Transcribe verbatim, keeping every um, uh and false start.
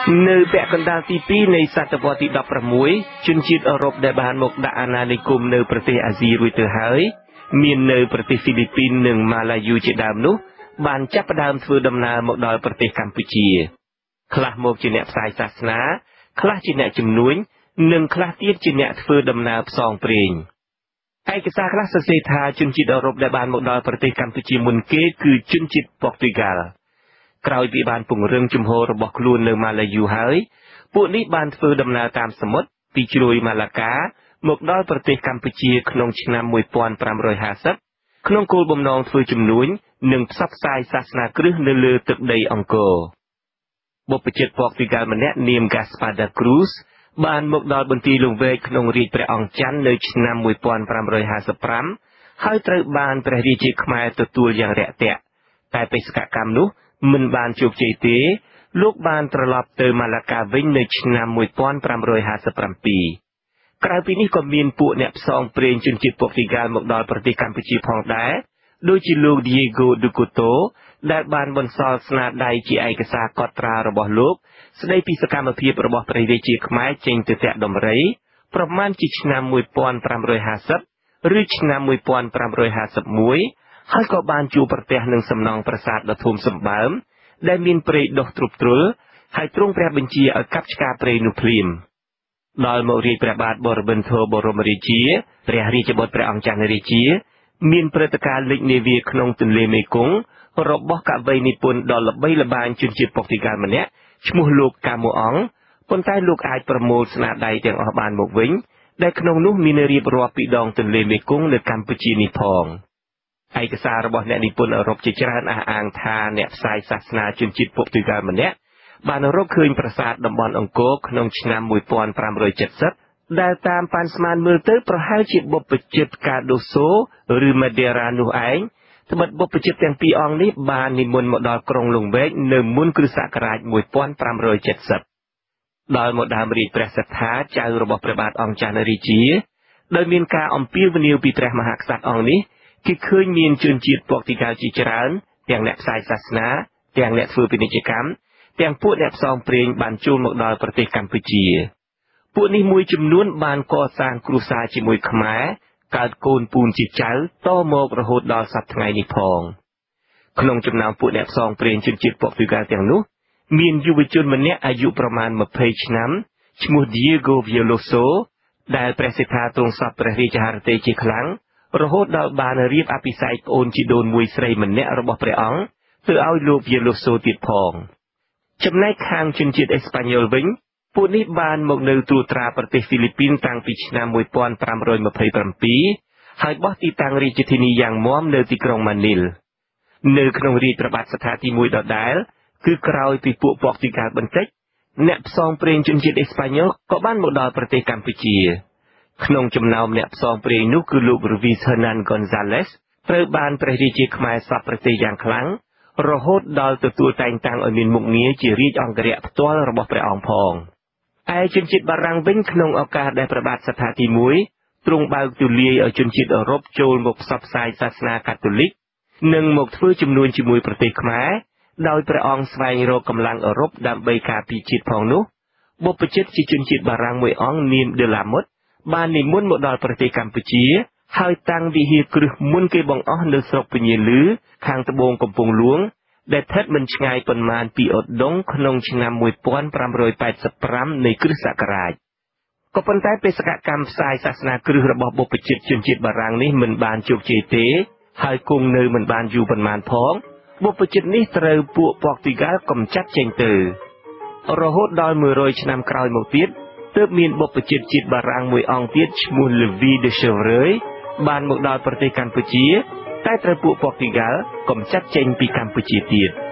នៅពាក់កណ្ដាលទីពីរនៃសតវត្សទីដប់ប្រាំមួយជនជាតិអឺរ៉ុបដែលបានមកដាក់អាណានិគមនៅប្រទេសអាស៊ីរួចទៅហើយមាននៅប្រទេសហ្វីលីពីននិងម៉ាឡាយូជាដើមនោះបានចាប់ផ្ដើមធ្វើដំណើរមកដល់ប្រទេសកម្ពុជាខ្លះមកជាអ្នកផ្សាយសាសនាខ្លះជាអ្នកជំនួញនិងខ្លះទៀតជាអ្នកធ្វើដំណើរផ្សងព្រេងឯកសារខ្លះសរសេរថាជនជាតិអឺរ៉ុបដែលបានមកដល់ប្រទេសកម្ពុជាមុនគេគឺជនជាតិប៉ូទុយហ្គាល់ក្រោយពីបានពង្រឹងជំហររបស់ខ្លួននៅម៉ាឡាយូហើយពួកនេះបានធ្វើដំណើរតាមសមុទ្រពីជ្រោយម៉ាឡាកាមកដល់ប្រទេសកម្ពុជាក្នុងឆ្នាំមួយពាន់ប្រាំរយហាសិបក្នុងគោលបំណងធ្វើជំនួញនិងផ្សព្វផ្សាយសាសនាគ្រិស្តនៅលើទឹកដីអង្គរបុព្វជិតប៉ូទុយហ្គាល់ម្នាក់នាម Gaspar da Cruz បានមកដល់បន្ទាយលង្វែកក្នុងរាជព្រះអង្គច័ន្ទនៅឆ្នាំមួយពាន់ប្រាំរយហាសិបប្រាំហើយត្រូវបានព្រះរាជាខ្មែរទទួលយ៉ាងរាក់ទាក់តែបេសកកម្មនោះមិនបានជោគជ័យទេលោកបានត្រឡប់ទៅម៉ាឡាកាវិញនៅឆ្នាំមួយពាន់ប្រាំរយហាសិបប្រាំពីរក្រៅពីនេះក៏មានពួកអ្នកផ្សងព្រេងជនជាតិប៉ូទុយហ្គាល់មកដល់ប្រទេសកម្ពុជាផងដែរដូចជាលោក Diego de Couto ដែលបានបន្សល់ស្នាដៃជាឯកសារកត់ត្រារបស់លោកស្ដីពីសកម្មភាពរបស់ព្រះរាជាខ្មែរចេញទៅតាក់ដំរីប្រមាណជាឆ្នាំមួយពាន់ប្រាំរយហាសិបឬឆ្នាំមួយពាន់ប្រាំរយហាសិបមួយហើយក៏បានជួបប្រទះនឹងសំណង់ប្រាសាទដ៏ធំសម្បើមដែលមានព្រៃដុះទ្រុបទ្រុលហើយទ្រង់ព្រះបញ្ជាឲ្យកាប់ឆ្ការព្រៃនោះភ្លាមដល់មករាជព្រះបាទបរមិន្ទបរមរាជាព្រះរាជបុត្រព្រះអង្គចន្ទរាជាមានព្រឹត្តិការណ៍លេចនាវាក្នុងទន្លេមេគង្គរបស់កវីនិពន្ធដ៏ល្បីល្បាញជនជាតិប៉ូទុយហ្គាល់ម្នាក់ឈ្មោះលោកកាម៉ូអង់ប៉ុន្តែលោកអាចប្រមូលស្នាដៃទាំងអស់បានមកវិញដែលក្នុងនោះមានរៀបរាប់ពីដងទន្លេមេគង្គនៅកម្ពុជានេះផងឯកសាររបស់អ្នកនិពន្ធអឺរ៉ុបជាច្រើនអះអាងថាអ្នកផ្សាយសាសនាជនជាតិប៉ូទុយហ្គាល់ម្នាក់បានរកឃើញប្រាសាទតំបន់អង្គរក្នុងឆ្នាំមួយពាន់ប្រាំរយចិតសិបដែលតាមប៉ាន់ស្មានមើលទៅប្រហែលជាបុព្វជិតកាដូសូឬម៉ាដេរ៉ានោះឯងត្បិតបុព្វជិតទាំងពីរអង្គនេះបាននិមន្តមកដល់ក្រុងលង្វែកនៅមុនគ្រិស្តសករាជមួយពាន់ប្រាំរយចិតសិបដល់មកដើមរាជព្រះសត្ថាចៅរបស់ព្រះបាទអង្គចន្ទរាជាដោយមានការអំពាវនាវពីព្រះមហាក្សត្រអង្គនេះគេឃើញមានជនជាតិប៉ូទុយហ្គាល់ជាច្រើនទាំងអ្នកផ្សាយសាសនាទាំងអ្នកធ្វើពាណិជ្ជកម្មទាំងពួកអ្នកផ្សងព្រេងបានចូលមកដល់ប្រទេសកម្ពុជាពួកនេះមួយចំនួនបានកសាងគ្រួសារជាមួយខ្មែរកើតកូនពូនជាចៅតមករហូតដល់សប្តាហ៍ថ្ងៃនេះផងក្នុងចំណោមពួកអ្នកផ្សងព្រេងជនជាតិប៉ូទុយហ្គាល់ទាំងនោះមានយុវជនម្នាក់អាយុប្រមាណម្ភៃឆ្នាំឈ្មោះ Diego Veloso ដែលព្រះសិទ្ធាទ្រង់សពព្រះរាជហឫទ័យជាខ្លាំងរហូតដល់បានរៀបអភិសេកប្អូនជីដូនមួយស្រីម្នាក់របស់ព្រះអង្គទៅឲ្យលោក Veloso ទៀតផងចំណែកខាងជនជាតិអេស្ប៉ាញ៉ុលវិញពួកនេះបានមកនៅត្រួតត្រាប្រទេសហ្វីលីពីនតាំងពីឆ្នាំមួយពាន់ប្រាំរយម្ភៃប្រាំពីរហើយបោះទីតាំងរាជធានីយ៉ាងមាំនៅទីក្រុងម៉ានីលនៅក្នុងរាជព្រះបាទសត្ថាទីមួយដដែលគឺក្រោយពីពួកប៉ូទុយហ្គាល់បន្តិចអ្នកផ្សងព្រេងជនជាតិអេស្ប៉ាញ៉ុលក៏បានមកដល់ប្រទេសកម្ពុជាក្នុងចំណោមអ្នកផ្សងព្រេងនោះគឺលោក Ruiz Hernan Gonzalez ត្រូវបានព្រះរាជាខ្មែរសពប្រទេសយ៉ាងខ្លាំងរហូតដល់ទទួលតែងតាំងឲ្យមានមុខងារជារាជអង្គរៈផ្ទាល់របស់ព្រះអង្គផងឯជនជាតិបារាំងវិញក្នុងឱកាសដែលព្រះបាទសត្ថាទីមួយទ្រង់បើកទូលាយឲ្យជនជាតិអឺរ៉ុបចូលមកផ្សព្វផ្សាយសាសនាកាតូលិកនិងមកធ្វើជំនួញជាមួយប្រទេសខ្មែរដោយព្រះអង្គស្វែងរកកម្លាំងអឺរ៉ុបដើម្បីការពារជាតិផងនោះបុព្វជិតជាជនជាតិបារាំងមួយអង្គនាម De la Motte បាននិមន្តមកដល់ប្រទេសកម្ពុជាហើយតាំងវិហារគ្រឹះមុនគេបង្អស់នៅស្រុកពញាលឺខាងត្បូងកំពង់ហ្លួងដែលស្ថិតមិនឆ្ងាយប៉ុន្មានពីឧដុង្គក្នុងឆ្នាំមួយពាន់ប្រាំរយប៉ែតសិបប្រាំនៃគ្រិស្តសករាជក៏ប៉ុន្តែបេសកកម្មផ្សាយសាសនាគ្រឹះរបស់បុព្វជិតជនជាតិបារាំងនេះមិនបានជោគជ័យទេហើយគង់នៅមិនបានយូរប៉ុន្មានផងបុព្វជិតនេះត្រូវពួកប៉ូទុយហ្គាល់កំចាត់ចេញទៅរហូតដល់មួយរយឆ្នាំក្រោយមកទៀតទើបមានបុព្វជិតជាតិបារាំងមួយអង្គទៀតឈ្មោះ Louis de Chevreul បានមកដល់ប្រទេសកម្ពុជាតែត្រូវពួកប៉ូទុយហ្គាល់កំចាត់ចេញពីកម្ពុជាទៀត